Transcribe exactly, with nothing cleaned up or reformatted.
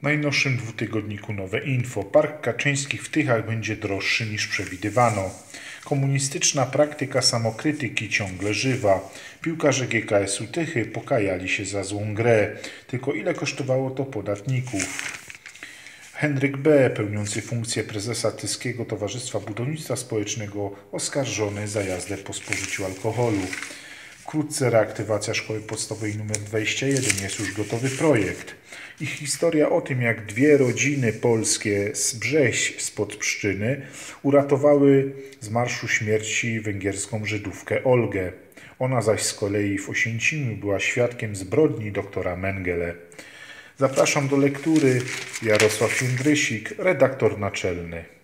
najnowszym dwutygodniku Nowe Info. Park Kaczyńskich w Tychach będzie droższy niż przewidywano. Komunistyczna praktyka samokrytyki ciągle żywa. Piłkarze G K S u Tychy pokajali się za złą grę. Tylko ile kosztowało to podatników? Henryk B., pełniący funkcję prezesa Tyskiego Towarzystwa Budownictwa Społecznego, oskarżony za jazdę po spożyciu alkoholu. Wkrótce reaktywacja szkoły podstawowej nr dwadzieścia jeden, jest już gotowy projekt. Ich historia o tym, jak dwie rodziny polskie z Brześ spod Pszczyny uratowały z Marszu Śmierci węgierską Żydówkę Olgę. Ona zaś z kolei w Oświęcimiu była świadkiem zbrodni doktora Mengele. Zapraszam do lektury. Jarosław Jędrysik, redaktor naczelny.